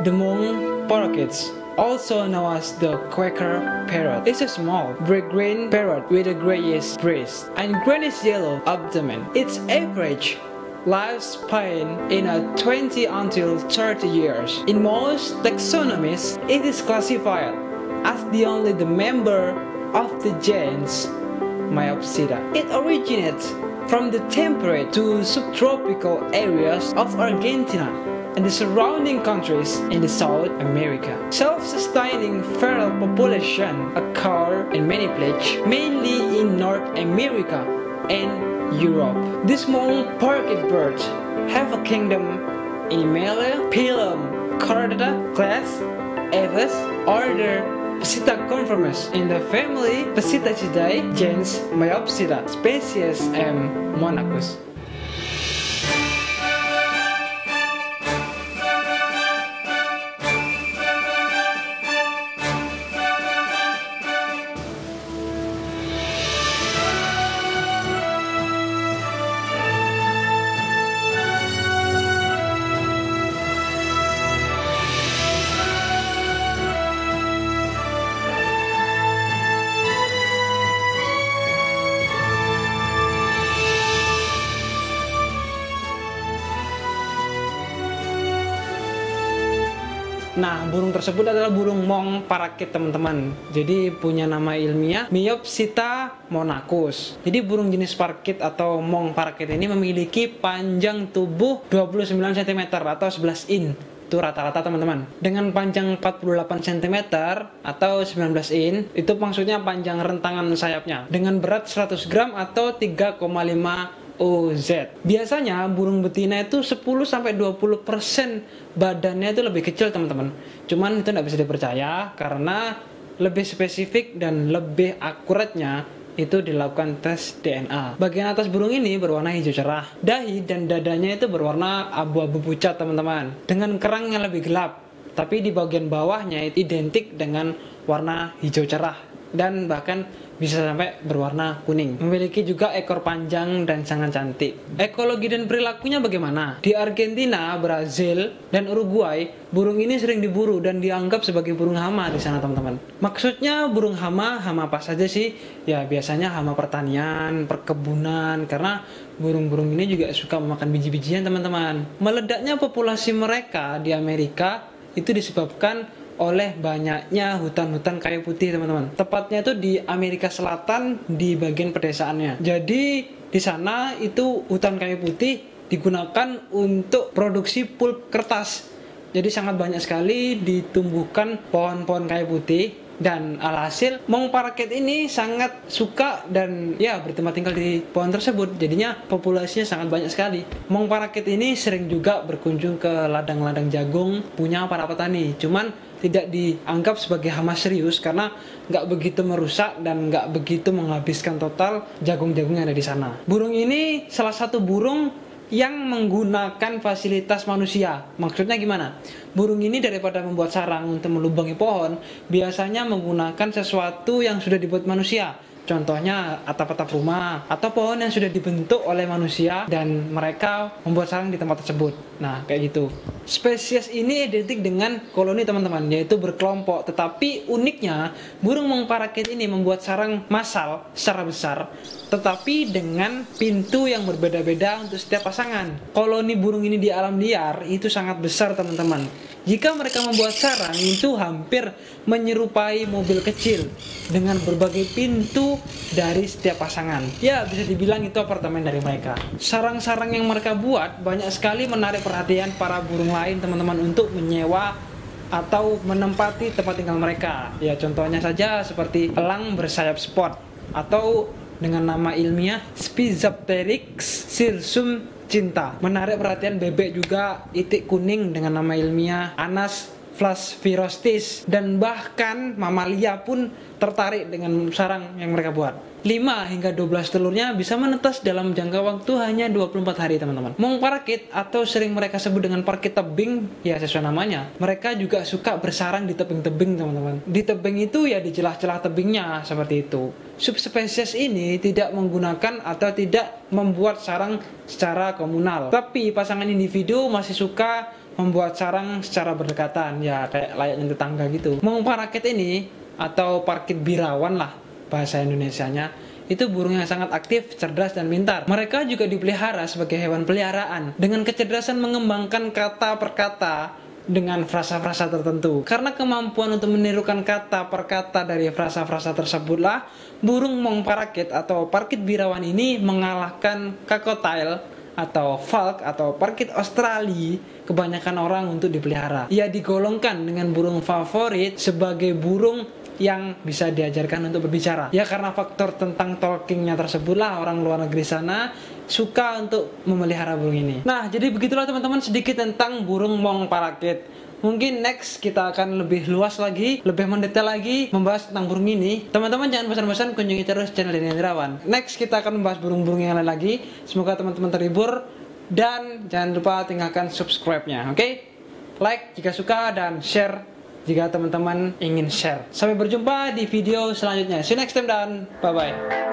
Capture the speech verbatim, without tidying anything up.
The Mong parakeets, also known as the Quaker parrot, is a small, bright green parrot with a grayish breast and greenish yellow abdomen. Its average lifespan in a twenty until thirty years. In most taxonomies, it is classified as the only the member of the genus Myopsida. It originates from the temperate to subtropical areas of Argentina and the surrounding countries in the South America. Self-sustaining feral population occur in many places, mainly in North America and Europe. These small parakeet birds have a kingdom in Animalia, Phylum Chordata, class Aves, order Psittaciformes, in the family Psittacidae, genus Myopsida, species M. monachus. Nah, burung tersebut adalah burung Mong parakeet, teman-teman. Jadi punya nama ilmiah Myopsita monachus. Jadi burung jenis parakeet atau Mong parakeet ini memiliki panjang tubuh dua puluh sembilan sentimeter atau sebelas in. Itu rata-rata, teman-teman. Dengan panjang empat puluh delapan sentimeter atau sembilan belas in, itu maksudnya panjang rentangan sayapnya. Dengan berat seratus gram atau tiga koma lima O Z. Biasanya burung betina itu sepuluh sampai dua puluh persen badannya itu lebih kecil, teman-teman. Cuman itu tidak bisa dipercaya karena lebih spesifik dan lebih akuratnya itu dilakukan tes D N A. Bagian atas burung ini berwarna hijau cerah. Dahi dan dadanya itu berwarna abu-abu pucat, teman-teman, dengan kerang yang lebih gelap. Tapi di bagian bawahnya itu identik dengan warna hijau cerah dan bahkan bisa sampai berwarna kuning. Memiliki juga ekor panjang dan sangat cantik. Ekologi dan perilakunya bagaimana? Di Argentina, Brazil, dan Uruguay, burung ini sering diburu dan dianggap sebagai burung hama di sana, teman-teman. Maksudnya burung hama, hama apa saja sih? Ya biasanya hama pertanian, perkebunan, karena burung-burung ini juga suka memakan biji-bijian, teman-teman. Meledaknya populasi mereka di Amerika itu disebabkan oleh banyaknya hutan-hutan kayu putih, teman-teman. Tepatnya itu di Amerika Selatan di bagian pedesaannya. Jadi di sana itu hutan kayu putih digunakan untuk produksi pulp kertas. Jadi sangat banyak sekali ditumbuhkan pohon-pohon kayu putih. Dan alhasil Mong parakeet ini sangat suka dan ya bertempat tinggal di pohon tersebut. Jadinya populasinya sangat banyak sekali. Mong parakeet ini sering juga berkunjung ke ladang-ladang jagung punya para petani. Cuman tidak dianggap sebagai hama serius karena nggak begitu merusak dan nggak begitu menghabiskan total jagung-jagung yang ada di sana. Burung ini salah satu burung yang menggunakan fasilitas manusia. Maksudnya gimana? Burung ini daripada membuat sarang untuk melubangi pohon, biasanya menggunakan sesuatu yang sudah dibuat manusia. Contohnya atap-atap rumah atau pohon yang sudah dibentuk oleh manusia dan mereka membuat sarang di tempat tersebut. Nah, kayak gitu. Spesies ini identik dengan koloni, teman-teman, yaitu berkelompok. Tetapi uniknya, burung Mong parakeet ini membuat sarang massal secara besar, tetapi dengan pintu yang berbeda-beda untuk setiap pasangan. Koloni burung ini di alam liar itu sangat besar, teman-teman. Jika mereka membuat sarang itu hampir menyerupai mobil kecil dengan berbagai pintu dari setiap pasangan. Ya, bisa dibilang itu apartemen dari mereka. Sarang-sarang yang mereka buat banyak sekali menarik perhatian para burung lain, teman-teman, untuk menyewa atau menempati tempat tinggal mereka. Ya, contohnya saja seperti elang bersayap spot atau dengan nama ilmiah Spizapteryx silsum cinta. Menarik perhatian bebek juga itik kuning dengan nama ilmiah Anas flaspirostis, dan bahkan mamalia pun tertarik dengan sarang yang mereka buat. lima hingga dua belas telurnya bisa menetas dalam jangka waktu hanya dua puluh empat hari, teman-teman. Mong parakeet atau sering mereka sebut dengan parakeet tebing, ya sesuai namanya. Mereka juga suka bersarang di tebing-tebing, teman-teman. Di tebing itu ya di celah-celah tebingnya, seperti itu. Subspesies ini tidak menggunakan atau tidak membuat sarang secara komunal. Tapi pasangan individu masih suka membuat sarang secara berdekatan, ya kayak layaknya tetangga gitu. Mong paraket ini atau parkit birawan lah bahasa Indonesianya, itu burung yang sangat aktif, cerdas, dan pintar. Mereka juga dipelihara sebagai hewan peliharaan dengan kecerdasan mengembangkan kata per kata dengan frasa-frasa tertentu. Karena kemampuan untuk menirukan kata per kata dari frasa-frasa tersebutlah burung mong paraket atau parkit birawan ini mengalahkan cockatiel atau falk atau parkit Australia kebanyakan orang untuk dipelihara. Ia digolongkan dengan burung favorit sebagai burung yang bisa diajarkan untuk berbicara. Ya karena faktor tentang talkingnya tersebutlah orang luar negeri sana suka untuk memelihara burung ini. Nah, jadi begitulah teman-teman sedikit tentang burung mong paraket. Mungkin next kita akan lebih luas lagi, lebih mendetail lagi membahas tentang burung ini. Teman-teman jangan bosan-bosan kunjungi terus channel Denny Hendrawan. Next kita akan membahas burung-burung yang lain lagi. Semoga teman-teman terhibur dan jangan lupa tinggalkan subscribe-nya, oke? Okay? Like jika suka dan share jika teman-teman ingin share. Sampai berjumpa di video selanjutnya. See you next time dan bye-bye.